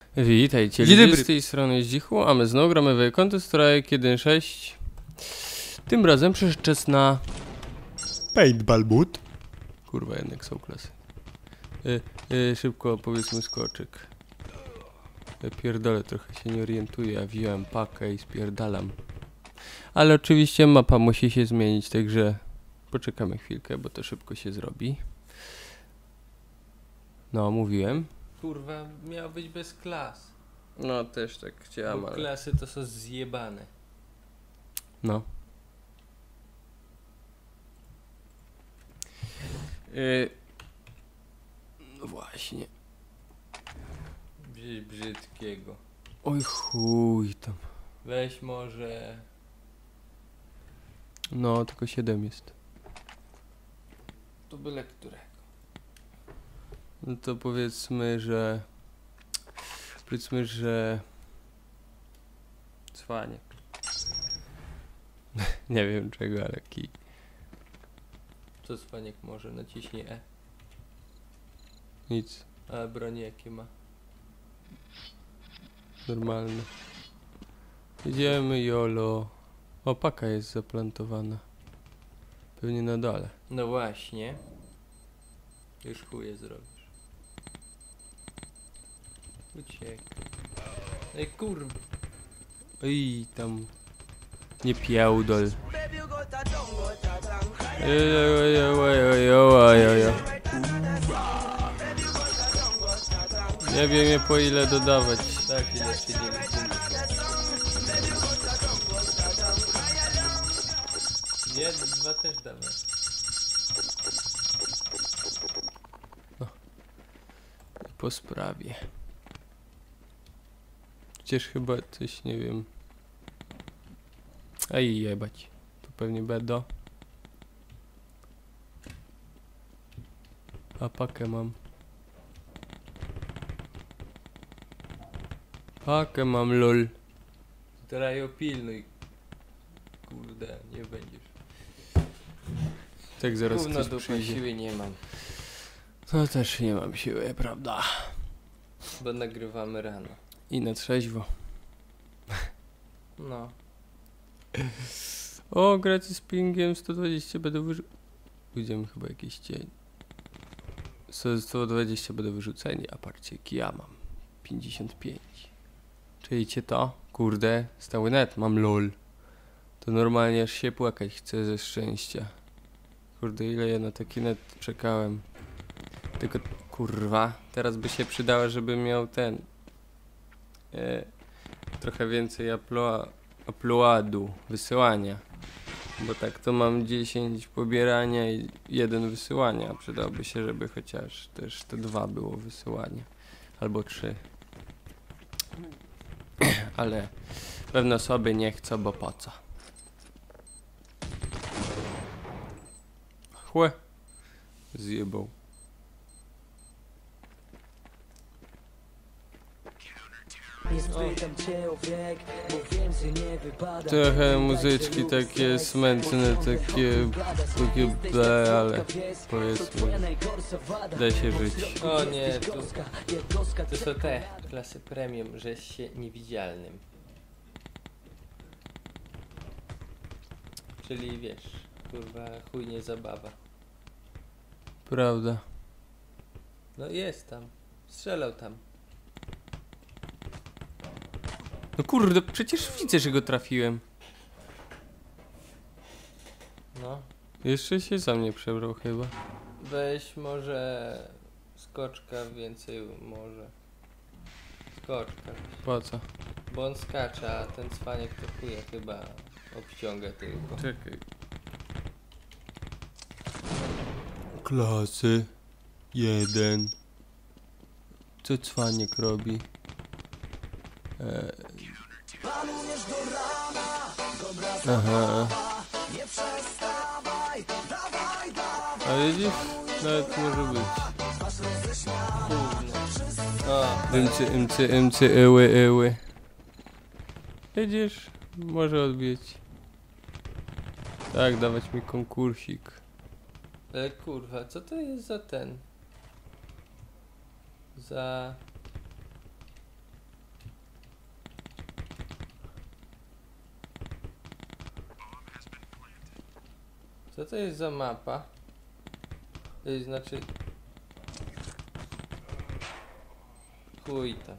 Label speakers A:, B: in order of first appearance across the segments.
A: Witajcie,
B: Dzień
A: ludzie
B: dobry.
A: z tej strony Zdzichu, a my znowu gramy w Counter Strike 1.6. Tym razem przyszedł czas na...
B: Paintball boot.
A: Kurwa, jednak są klasy. Szybko powiedzmy skoczyk. Pierdolę, trochę się nie orientuję, a wziąłem pakę i spierdalam. Ale oczywiście mapa musi się zmienić, także poczekamy chwilkę, bo to szybko się zrobi. No, mówiłem.
C: Kurwa, miał być bez klas.
A: No, też tak chciałem,
C: Bo
A: ale...
C: klasy to są zjebane.
A: No. No właśnie.
C: Brzydkiego.
A: Oj chuj tam.
C: Weź może...
A: No, tylko 7 jest.
C: To byle którego.
A: No to powiedzmy, że... Powiedzmy, że... Cwaniak. Nie wiem czego, ale kij.
C: Co Spaniek może? Naciśnij E.
A: Nic.
C: A broni jakie ma?
A: Normalne. Idziemy, jolo. O, paka jest zaplantowana. Pewnie na dole.
C: No właśnie. Już chuje zrobisz. Uciekaj. Ej kurwa.
A: Oj, tam... Nie pierdol. Nie wiem je po ile dodawać.
C: Tak, ile przyjdziemy. Nie, dwa też dawaj.
A: Po sprawie. Przecież chyba coś, nie wiem. Ej, jebać. Tu pewnie będą. A pakę mam. Pakę mam, lol.
C: Teraz ją pilnuj. Kurde, nie będziesz.
A: Tak zaraz
C: Gówno
A: ktoś
C: dupy,
A: przyjdzie.
C: siły nie mam.
A: No też nie mam siły, prawda?
C: Bo nagrywamy rano.
A: I na trzeźwo.
C: No.
A: O, gracie z pingiem 120 będę Pójdziemy chyba jakiś cień. 120 będę wyrzuceni, a parcie ja mam 55. Czujecie to? Kurde, stały net, mam lol. To normalnie aż się płakać chcę ze szczęścia. Kurde, ile ja na taki net czekałem. Tylko, kurwa, teraz by się przydało, żebym miał ten... trochę więcej uploadu, wysyłania. Bo tak to mam 10 pobierania i 1 wysyłania. Przydałoby się, żeby chociaż też te 2 było wysyłania. Albo 3. Ale pewne osoby nie chcą, bo po co? Chłe. Zjebał. Trochę muzyczki takie smętne, takie ble, ale powiedzmy, da się żyć.
C: O nie, to są te klasy premium, że jest się niewidzialnym. Czyli wiesz, kurwa, chuj nie zabawa.
A: Prawda.
C: No jest tam, strzelał tam.
A: No kurde, przecież widzę, że go trafiłem.
C: No,
A: Jeszcze się za mnie przebrał chyba.
C: weź może skoczka więcej może. Skoczka,
A: Po co?
C: bo on skacze, a ten cwaniak to chuja chyba obciąga tylko.
A: Czekaj. Klasy 1. Co cwaniak robi? Aha. A widzisz? Nawet może być.
C: Gówno.
A: MC, eły. Widzisz? Może odbić. Tak, dawać mi konkursik.
C: Ale kurwa, co to jest za ten? Za... Co to jest za mapa? To jest znaczy... Chuj tam.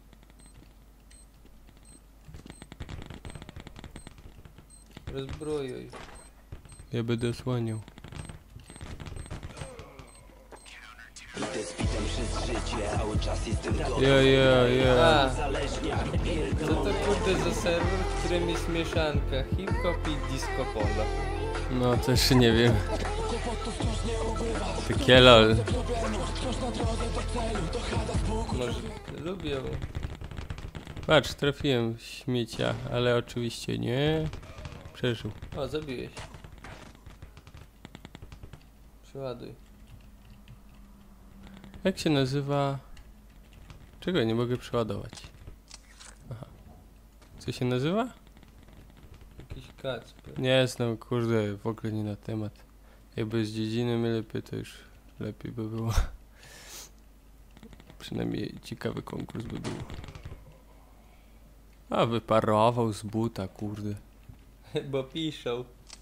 C: Rozbrojuj.
A: Ja będę osłaniał. Ja.
C: A, co to kurde za serwer, w którym jest mieszanka hip-hop i disco polo?
A: No też nie wiem. Takie lol.
C: Może lubią.
A: Patrz, trafiłem w śmiecia, ale oczywiście nie. Przeżył.
C: O, zabiłeś. Przeładuj.
A: Jak się nazywa? Czego nie mogę przeładować? Aha. Co się nazywa?
C: Jakiś kacper.
A: Nie znam, kurde, w ogóle nie na temat. Jakby z dziedziny my lepiej, to już lepiej by było. Przynajmniej ciekawy konkurs by był. A wyparował z buta, kurde.
C: Bo piszą.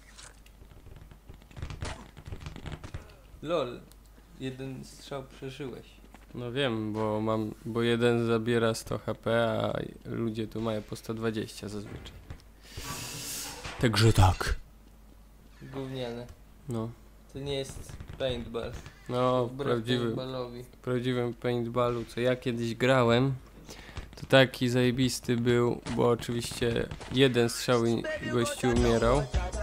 C: Lol. Jeden strzał przeżyłeś.
A: No wiem, bo jeden zabiera 100 HP, a ludzie tu mają po 120 zazwyczaj. Także tak.
C: Gówniane.
A: No.
C: To nie jest paintball.
A: No,
C: Wbrew paintballowi.
A: w prawdziwym paintballu, co ja kiedyś grałem, to taki zajebisty był, bo oczywiście jeden strzał i gościu umierał.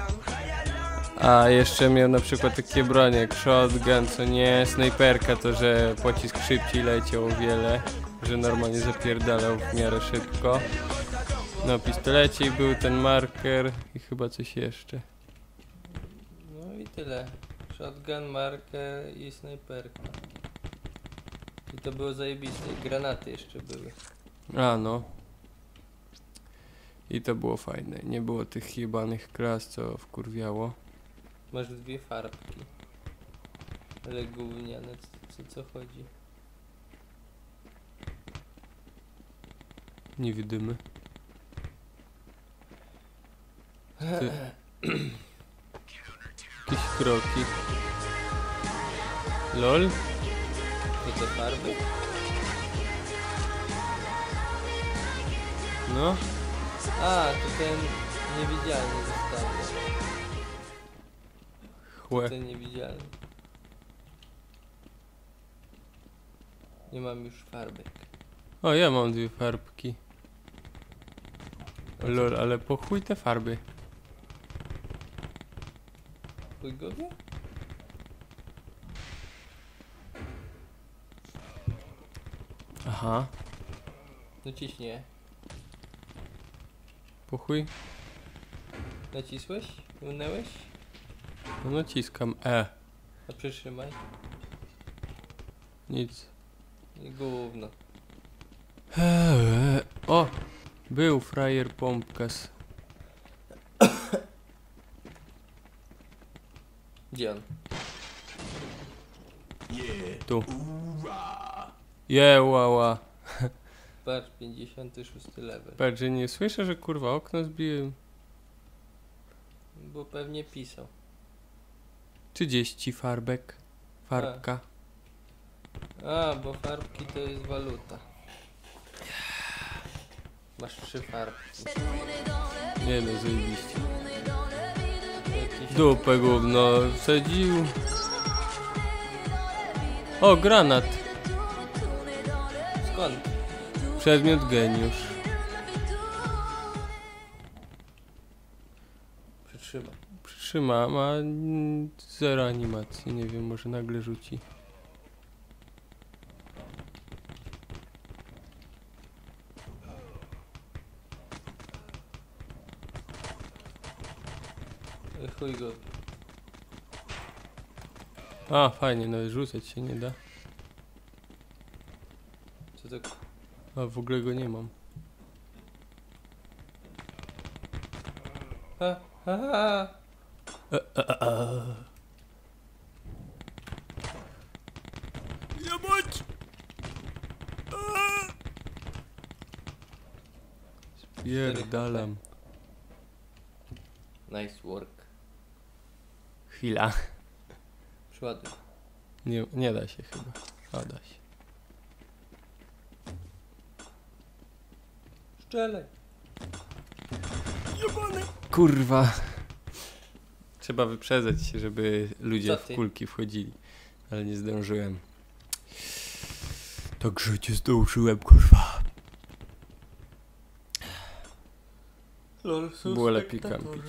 A: A jeszcze miał na przykład takie bronie jak shotgun, co nie, snajperka, to że pocisk szybciej leciał o wiele, że normalnie zapierdalał w miarę szybko. No, pistolecik był ten marker i chyba coś jeszcze.
C: No i tyle. Shotgun, marker i snajperka. I to było zajebiste. I granaty jeszcze były.
A: A no. I to było fajne. Nie było tych jebanych klas, co wkurwiało.
C: Masz dwie farbki. Ale gówniane, co chodzi?
A: Nie widymy. Ty. Jakieś kroki. LOL?
C: To te farby?
A: No.
C: A, to ten niewidzialny zostanie.
A: Chłe.
C: Ten niewidzialny. Nie mam już farbek.
A: O, ja mam dwie farbki. LOL, ale po chuj te farby.
C: Chuj go wie?
A: Aha.
C: No ciśnie.
A: Po chuj.
C: Nacisłeś? Unęłeś?
A: No naciskam E.
C: A przytrzymaj.
A: Nic.
C: I gówno.
A: O! Był frajer pompkas.
C: Gdzie on?
A: Tu. Jełała.
C: Patrz, 56 level.
A: Patrz, że nie słyszę, że kurwa okno zbiłem.
C: Bo pewnie pisał.
A: 30 farbek. Farbka.
C: A, bo farbki to jest waluta. Masz 3 farbki.
A: Nie no, zajebiście.
C: Jakiś...
A: Dupę gówno wsadził. O, granat.
C: Skąd?
A: Przedmiot geniusz.
C: Przytrzymaj.
A: Przytrzymam, a zero animacji. Nie wiem, może nagle rzuci.
C: Chuj go.
A: A, fajnie, no rzucać się nie da.
C: Co to...
A: A w ogóle go nie mam.
C: Ha, ha, ha.
A: Jebać! Spierdalam.
C: Nice work.
A: Chwila.
C: Przyładuj.
A: Nie da się chyba. O, da się.
C: Strzelaj.
A: Kurwa. Trzeba wyprzedzać się, żeby ludzie
C: Co
A: w
C: ty?
A: kulki wchodzili. Ale nie zdążyłem. Także cię zdążyłem, kurwa.
C: Lol,
A: Było lepiej kampić.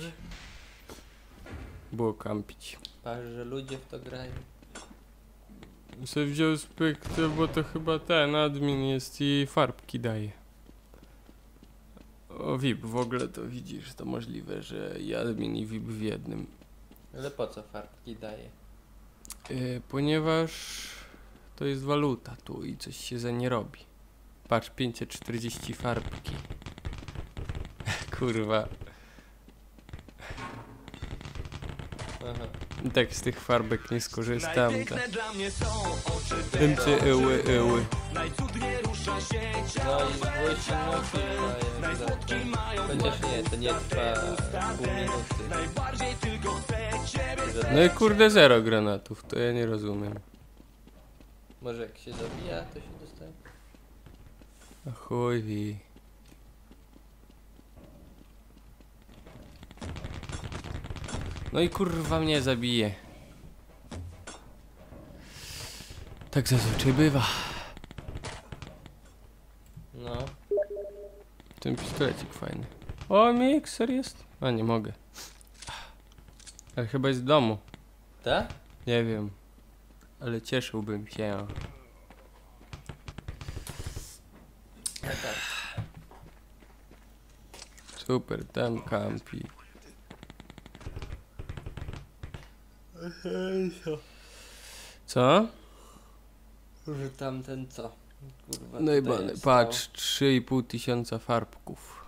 A: Było kampić.
C: Patrz, że ludzie w to grają.
A: Se wziął spektrę, bo to chyba ten admin jest i farbki daje. O VIP w ogóle to widzisz, to możliwe, że i admin i VIP w jednym.
C: Ale po co farbki daje?
A: Ponieważ to jest waluta tu i coś się za nie robi. Patrz, 540 farbki. Kurwa.
C: Aha.
A: Tak z tych farbek nie skorzystam. Tym czy yły.
C: No i głośno daje zawsze. Chociaż nie, to nie trwa pół minuty.
A: No i kurde 0 granatów, to ja nie rozumiem.
C: Może jak się zabija, to się dostaje?
A: A chuj wi. No i kurwa mnie zabije. Tak zazwyczaj bywa.
C: No.
A: Ten pistolecik fajny. O, mikser jest? A nie mogę. Ale chyba jest w domu.
C: Tak?
A: Nie wiem. Ale cieszyłbym się.
C: No tak.
A: Super, tam kampi. Co?
C: Że tamten co? Kurwa,
A: No i
C: tutaj
A: bany,
C: jest
A: patrz, 3,5 tysiąca farbków.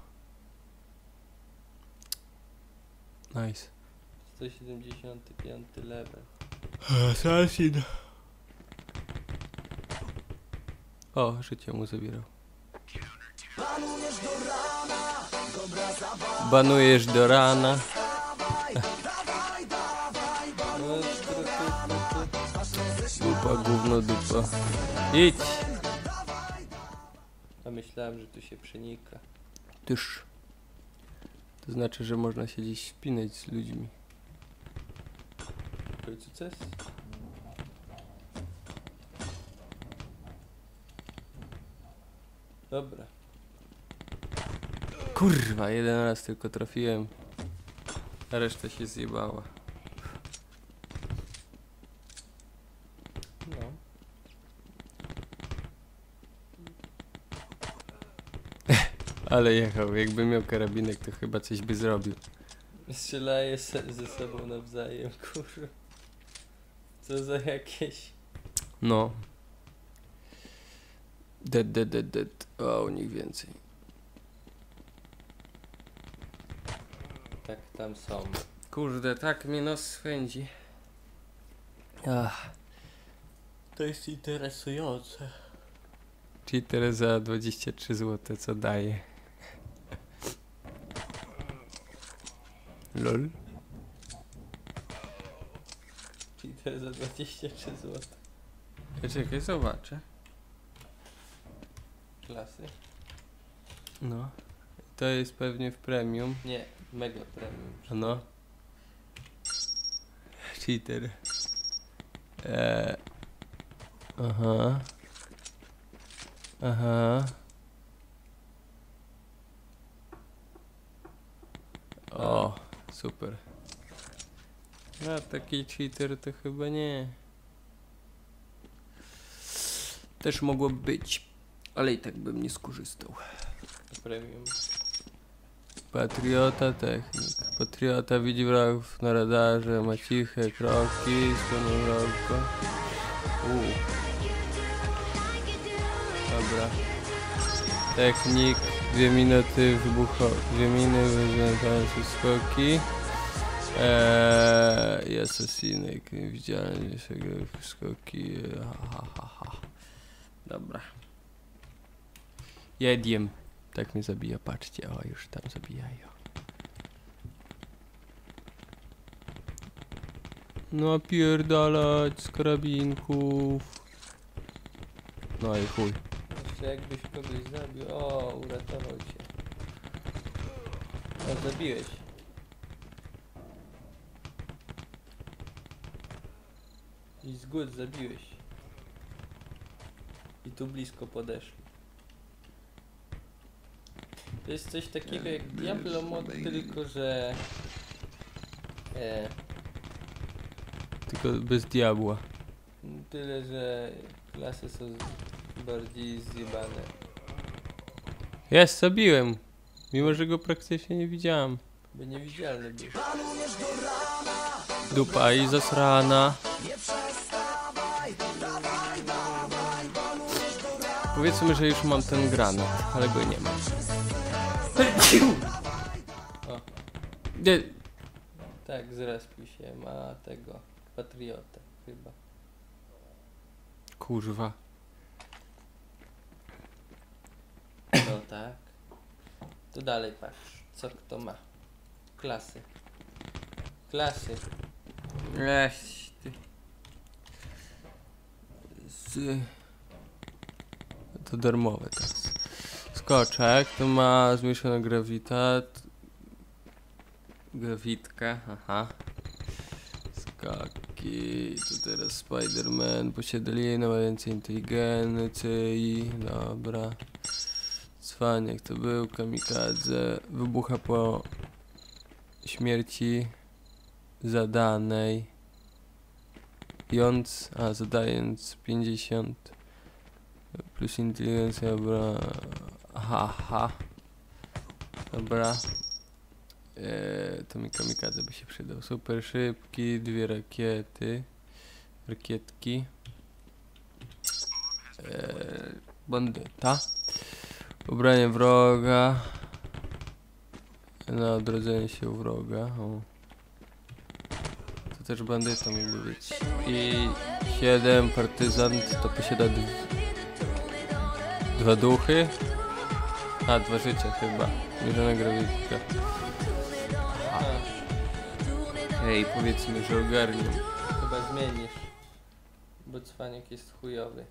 A: Nice.
C: 175 level.
A: Assassin. O, życie mu zabierał. Banujesz do rana.
C: No,
A: Dupa, gówno, dupa. Idź.
C: A myślałem, że tu się przenika.
A: Tyż. To znaczy, że można się gdzieś spinać z ludźmi.
C: W końcu coś? Dobra.
A: Kurwa, jeden raz tylko trafiłem. A reszta się zjebała.
C: No.
A: Ale jechał, jakby miał karabinek, to chyba coś by zrobił.
C: Strzelaję ze sobą nawzajem, kurwa. Co za jakieś...
A: No. Dead. O, u nich więcej.
C: Tak tam są.
A: Kurde, tak mnie nos swędzi. Ach.
C: To jest interesujące.
A: Cheater za 23 zł, co daje? Lol.
C: Cheater za 23 zł.
A: Czekaj, zobaczę.
C: Klasy?
A: No. To jest pewnie w premium.
C: Nie, mega premium.
A: No. Cheater. Aha. Aha. O, super. A taki cheater to chyba nie. Też mogłoby być, ale i tak bym nie skorzystał.
C: Premium.
A: Patriota technik. Patriota widzi wrogów na radarze, ma ciche kroki, spełnią wrogo. Dobra. Technik, 2 minuty wybuchowe, 2 minuty wyzwalające skoki. I asasinek, niewidzialny skoki. Dobra. Jediem. Tak mnie zabija, patrzcie, o już tam zabijają. Napierdalać z karabinków. No i chuj.
C: Jeszcze jakbyś kogoś zabił. O, uratował cię. O, zabiłeś. I z good zabiłeś. I tu blisko podeszli. To jest coś takiego jak Diablo mod, tylko że...
A: Tylko bez diabła.
C: Tyle, że klasy są bardziej zjebane.
A: Jest, zabiłem. Mimo, że go praktycznie nie widziałem.
C: By niewidzialny był.
A: Dupa i zasrana. Powiedzmy, że już mam ten granat, ale go nie mam.
C: O.
A: Nie.
C: Tak, zrespił się. Ma tego patriotę chyba.
A: Kurwa.
C: No tak. To dalej patrz. Co kto ma? Klasy. Klasy.
A: Weź ty. To darmowe teraz. Skoczek, to ma zmniejszony grawitat. Grawitkę, aha. Skaki, to teraz Spider-Man, posiada linę, ma więcej inteligencji, dobra. Cwaniak to był, kamikadze, wybucha po śmierci zadanej. Zadając 50 plus inteligencja, dobra. Aha. Dobra. To mi kamikadze by się przydał. Super szybki, 2 rakiety. Rakietki. Bandyta. Ubranie wroga. Na odrodzenie się u wroga. O. To też bandyta mógłby być. I 7 partyzant to posiada 2 duchy. A, 2 życia chyba. Mierzona grawitka. Hej, powiedzmy, że ogarnię.
C: Chyba zmienisz. Bo cwaniak jest chujowy.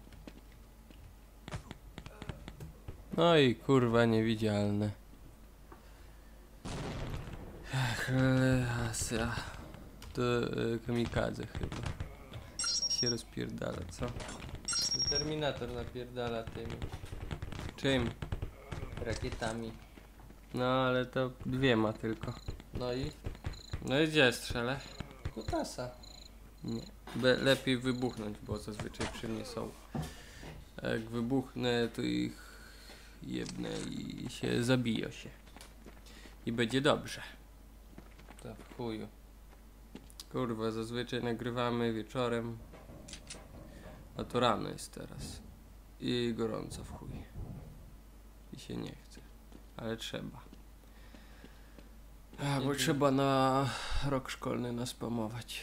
A: No i kurwa niewidzialne. Ach, to kamikadze chyba. Się rozpierdala, co?
C: Terminator napierdala tymi
A: Czym?
C: rakietami.
A: No ale to 2 ma tylko.
C: No i
A: No i gdzie strzelę?
C: kutasa.
A: Nie. Lepiej wybuchnąć, bo zazwyczaj przy mnie są. A jak wybuchnę, to ich jebnę i się zabiją się. I będzie dobrze.
C: To w chuju.
A: Kurwa, zazwyczaj nagrywamy wieczorem. A to rano jest teraz. I gorąco w chuj. I się nie chce. Ale trzeba. Bo trzeba na rok szkolny naspamować.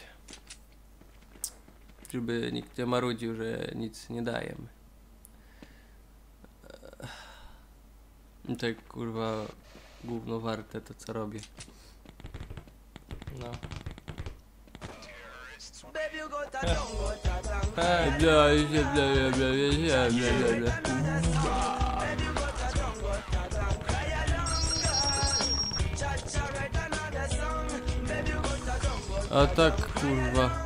A: Żeby nikt nie marudził, że nic nie dajemy. Tak kurwa gówno warte to co robię.
C: No.
A: A tak kurwa.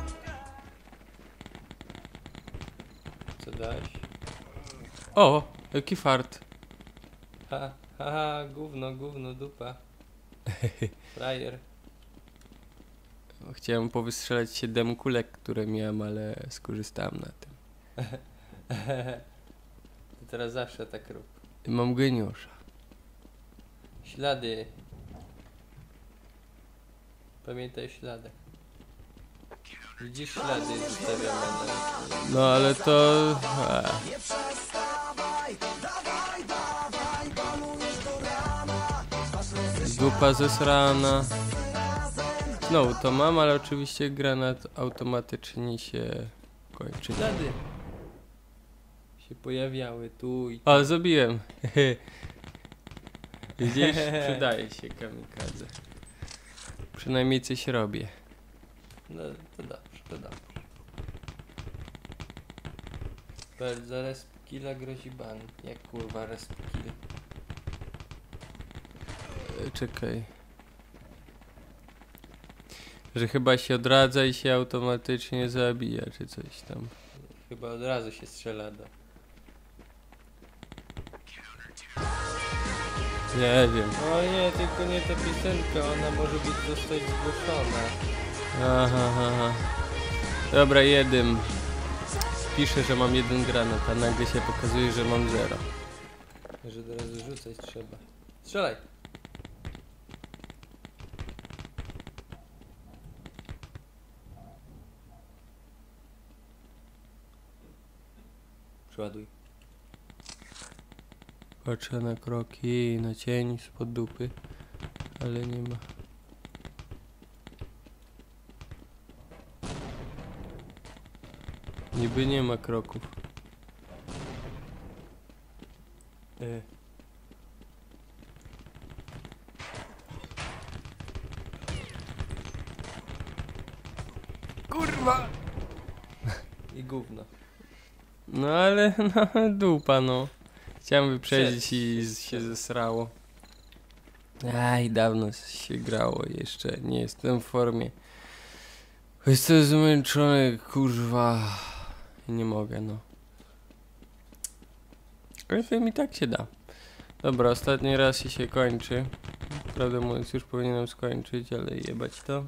C: Co dałeś?
A: O, jaki fart.
C: Ha, gówno, dupa. Frajer.
A: Chciałem powystrzelać 7 kulek, które miałem, ale skorzystałem na tym.
C: To teraz zawsze tak rób.
A: Mam geniusza.
C: Ślady. Pamiętaj o śladach. Widzisz ślady zostawione na...
A: No ale to... Dupa zesrana. Znowu to mam, ale oczywiście granat automatycznie się kończy.
C: Ślady się pojawiały tu i tu.
A: O, zabiłem. Widzisz? Przydaje się kamikadze. Przynajmniej coś robię.
C: No to dobrze. To dobrze. Za resp killa grozi ban. Jak kurwa resp kill?
A: Czekaj. Że chyba się odradza i się automatycznie zabija, czy coś tam.
C: Chyba od razu się strzela do...
A: Nie wiem.
C: O nie, tylko nie ta piosenka, ona może zostać zgłoszona.
A: Aha, aha. Dobra, jedym. Piszę, że mam 1 granat, a nagle się pokazuje, że mam 0.
C: Że teraz rzucać trzeba. Strzelaj! Przeładuj.
A: Patrzę na kroki, na cień spod dupy, ale nie ma. Niby nie ma kroków. Kurwa!
C: I gówno.
A: No ale no dupa no. Chciałem wyprzedzić
C: Przed-
A: i
C: przed-
A: się zesrało. Aj, dawno się grało jeszcze, nie jestem w formie. Jestem zmęczony, kurwa. Nie mogę, no. Ale film i tak się da. Dobra, ostatni raz się kończy. Prawdę mówiąc już powinienem skończyć, ale jebać to.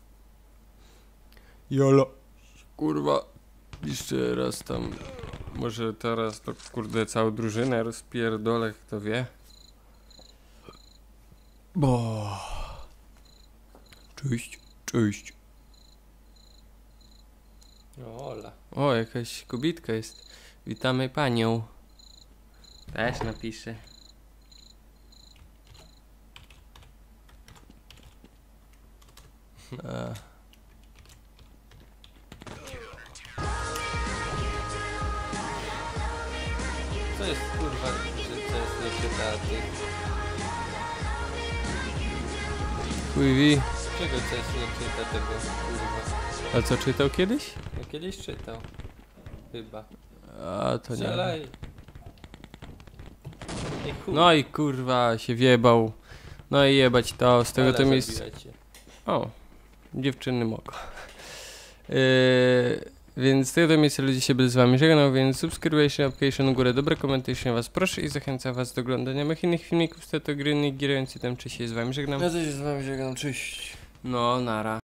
B: Jolo.
A: Kurwa. Jeszcze raz tam. Może teraz to kurde całą drużynę rozpierdolę, kto wie. Bo. Cześć, cześć.
C: O, Ola.
A: O, jakaś kobitka jest. Witamy panią. Też napiszę. A.
C: Co jest kurwa, że CS nie czyta tych...
A: Chuj wi.
C: Czego CS nie czyta tego kurwa?
A: A co czytał kiedyś?
C: No kiedyś czytał. Chyba.
A: A to nie.
C: Strzelaj! Ej, chuj.
A: No i kurwa się wjebał. No i jebać to. Z tego
C: Ola
A: to jest.
C: zabiła cię.
A: O, dziewczyny moko. Więc z tego miejsca ludzie się będę z wami żegnał, więc subskrybujcie, application górę, dobre komentarze was proszę i zachęcam was do oglądania moich innych filmików z tego gry, gierujący tam, czy się z wami żegnam.
C: Ja też z wami żegnam, cześć.
A: No, nara.